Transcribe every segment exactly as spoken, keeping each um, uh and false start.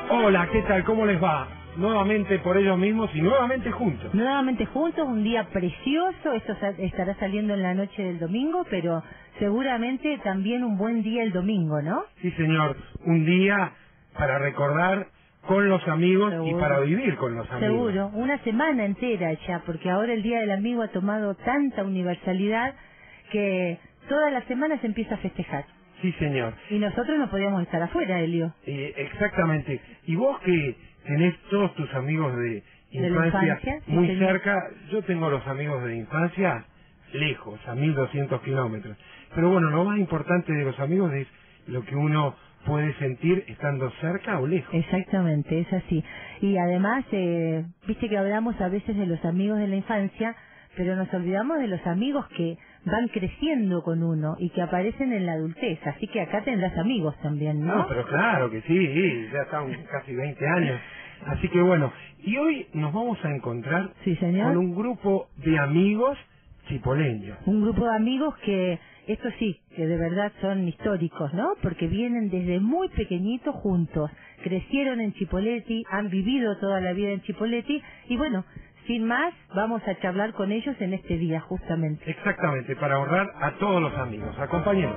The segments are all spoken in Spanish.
Hola, ¿qué tal? ¿Cómo les va? Nuevamente por ellos mismos y nuevamente juntos. Nuevamente juntos, un día precioso. Esto sa- estará saliendo en la noche del domingo, pero seguramente también un buen día el domingo, ¿no? Sí, señor. Un día para recordar con los amigos Seguro. y para vivir con los amigos. Seguro, una semana entera ya, porque ahora el Día del Amigo ha tomado tanta universalidad que toda la semana se empieza a festejar. Sí, señor. Y nosotros no podíamos estar afuera, Elio. Eh, exactamente. Y vos que tenés todos tus amigos de ¿De la infancia, infancia? Sí, muy señor. cerca, yo tengo los amigos de infancia lejos, a mil doscientos kilómetros. Pero bueno, lo más importante de los amigos es lo que uno puede sentir estando cerca o lejos. Exactamente, es así. Y además, eh, viste que hablamos a veces de los amigos de la infancia, pero nos olvidamos de los amigos que van creciendo con uno y que aparecen en la adultez. Así que acá tendrás amigos también, ¿no? No, pero claro que sí, ya están casi veinte años. Así que bueno, y hoy nos vamos a encontrar Sí, señor. con un grupo de amigos chipoleños. Un grupo de amigos que, esto sí, que de verdad son históricos, ¿no? Porque vienen desde muy pequeñitos juntos, crecieron en Chipoleti, han vivido toda la vida en Chipoleti y bueno, sin más, vamos a charlar con ellos en este día justamente. Exactamente, para honrar a todos los amigos. Acompáñenos.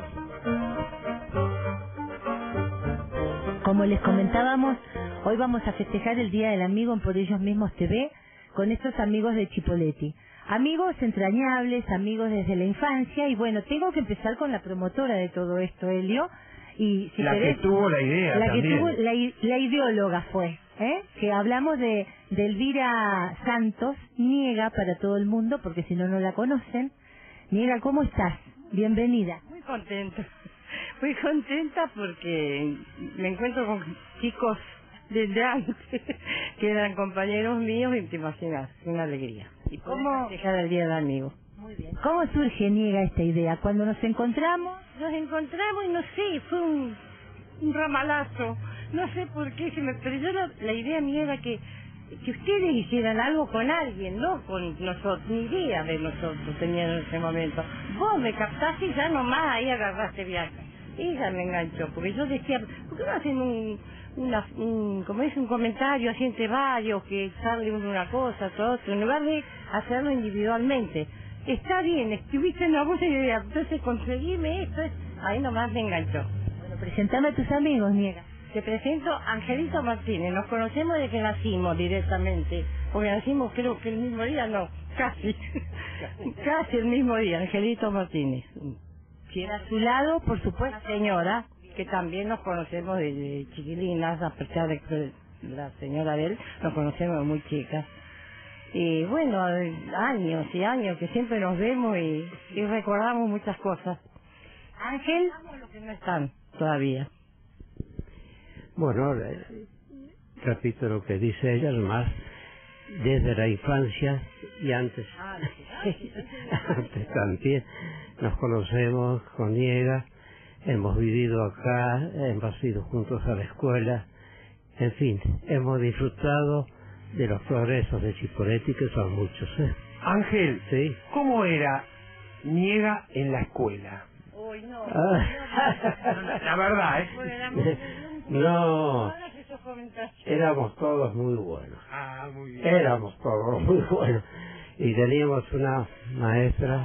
Como les comentábamos, hoy vamos a festejar el Día del Amigo en Por Ellos Mismos T V con estos amigos de Chipoleti. Amigos entrañables, amigos desde la infancia y bueno, tengo que empezar con la promotora de todo esto, Elio. Y si La querés, que tuvo la idea la que también. tuvo, la, i- la ideóloga fue, ¿eh? Que hablamos de, de Elvira Santos, Niega para todo el mundo, porque si no, no la conocen. Niega, ¿cómo estás? Bienvenida. Muy contenta, muy contenta porque me encuentro con chicos desde antes que eran compañeros míos y te imaginas, una alegría. Y ¿Cómo? cómo festejar el Día del Amigo. Muy bien. ¿Cómo surge, Niega, esta idea? Cuando nos encontramos, Nos encontramos y no sé, fue un, un ramalazo, no sé por qué se me perdió la, la idea mía era que que ustedes hicieran algo con alguien, no con nosotros, ni idea de nosotros tenían en ese momento. Vos me captaste y ya nomás ahí agarraste viaje. Ella me enganchó, porque yo decía, ¿por qué no hacen un, una, un, como es un comentario así entre varios, que echarle uno una cosa, todo otro, en lugar de hacerlo individualmente? Está bien, estuviste en la buena idea, entonces conseguirme esto, es- ahí nomás me enganchó. bueno, presentame a tus amigos, Niega. Te presento a Angelito Martínez, nos conocemos desde que nacimos directamente, porque nacimos creo que el mismo día, no, casi, casi el mismo día, Angelito Martínez. Y a su lado, por supuesto, Una señora que también nos conocemos desde chiquilinas, a pesar de que la señora de él, nos conocemos de muy chicas. Y bueno, años y años que siempre nos vemos y, y recordamos muchas cosas. Ángel. Los que no están todavía. Bueno, eh, repito lo que dice ella, más desde la infancia y antes, antes también nos conocemos con Niega, hemos vivido acá, hemos ido juntos a la escuela, en fin, hemos disfrutado de los progresos de Chipoleti, que son muchos, ¿eh? Ángel, Sí. ¿cómo era Niega en la escuela? Uy, no. Ah. La verdad, ¿eh? No, éramos todos muy buenos. Ah, muy bien. Éramos todos muy buenos. Y teníamos una maestra,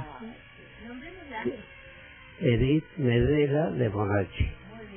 Edith Medela de Monachi.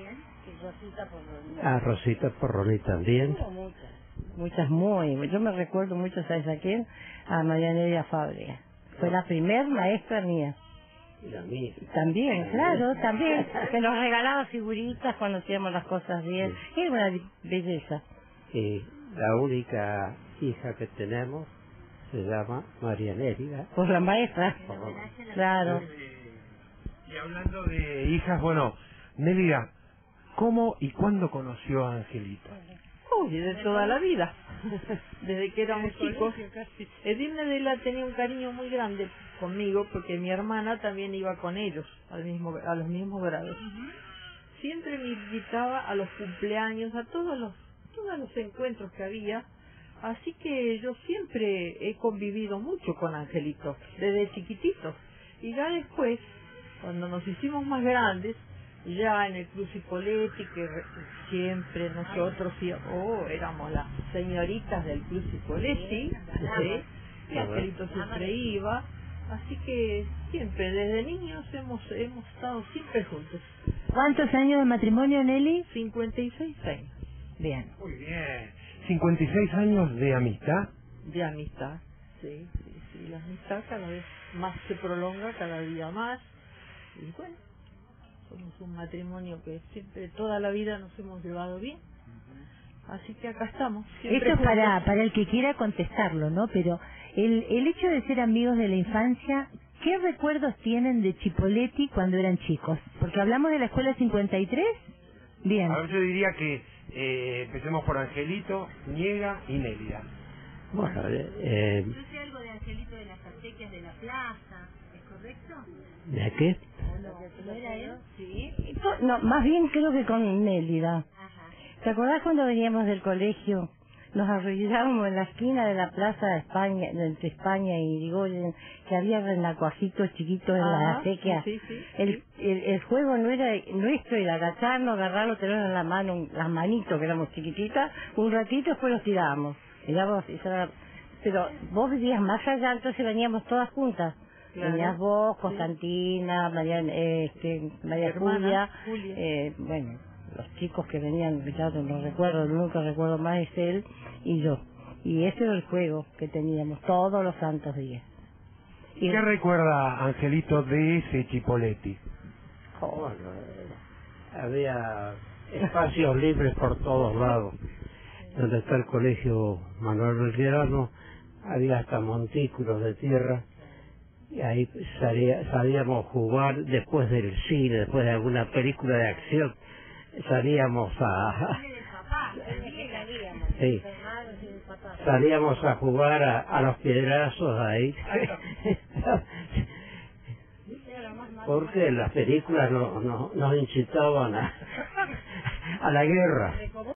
A Rosita Porroni también. Muchas, muchas muy. Yo me recuerdo mucho, ¿sabes a quién? A María Nelia Fábrega. Fue la primer maestra mía. Y la mía. También, claro, también. Que nos regalaba figuritas cuando hacíamos las cosas bien. Era una belleza. Y la única hija que tenemos se llama María Nelia. Pues la maestra. Porroni. Claro. Y hablando de hijas, bueno, Nelia, ¿cómo y cuándo conoció a Angelito? Uy, de toda la vida, desde que éramos chicos. Edith Medela tenía un cariño muy grande conmigo porque mi hermana también iba con ellos al mismo, a los mismos grados. Siempre me invitaba a los cumpleaños, a todos los, todos los encuentros que había, así que yo siempre he convivido mucho con Angelito, desde chiquitito. Y ya después, cuando nos hicimos más grandes, ya en el Club Cipolletti, que re- siempre nosotros sí, oh, éramos las señoritas del Club Cipolletti, ¿sí? Y Angelito siempre iba, así que siempre, desde niños hemos hemos estado siempre juntos. ¿Cuántos años de matrimonio, Nelly? cincuenta y seis años Bien. Muy bien. cincuenta y seis años de amistad. de amistad, sí, sí, sí, la amistad cada vez más se prolonga, cada día más, y bueno, somos un matrimonio que siempre, toda la vida nos hemos llevado bien, así que acá estamos. Siempre Esto es juntos. para, para el que quiera contestarlo, ¿no? Pero el, el hecho de ser amigos de la infancia, ¿qué recuerdos tienen de Chipolletti cuando eran chicos? Porque hablamos de la escuela cincuenta y tres. Bien. A ver, yo diría que eh, empecemos por Angelito, Niega y Nélida. Bueno, eh, Yo sé algo de Angelito de las acequias de la plaza, ¿es correcto? ¿de qué? ¿No era él? Sí. No, más bien creo que con Nélida. Ajá. ¿Te acordás cuando veníamos del colegio? Nos arrodillábamos en la esquina de la plaza de España, entre España y Irigoyen, que había renacuajitos chiquitos en Ah, la acequia. sí, sí, el, sí. el, el juego no era nuestro, era agacharnos, agarrarlo, tenerlo en la mano, las manitos que éramos chiquititas, un ratito después los tirábamos. Mirábamos, esa era- pero vos vivías más allá, entonces veníamos todas juntas. Claro. Venías vos, Sí. Constantina, María, eh, este, María Hermana, Julia, Julia. eh, bueno, los chicos que venían, ya no recuerdo, nunca recuerdo más, es él y yo. Y ese era el juego que teníamos todos los santos días. Y ¿Qué recuerda Angelito de ese Chipolletti? Bueno, eh, había espacios libres por todos lados. Donde está el colegio Manuel Belgrano, había hasta montículos de tierra, y ahí salía, salíamos a jugar después del cine, después de alguna película de acción, salíamos a... Sí, salíamos a jugar a, a los piedrazos ahí. Porque las películas no, no, nos incitaban a, a la guerra.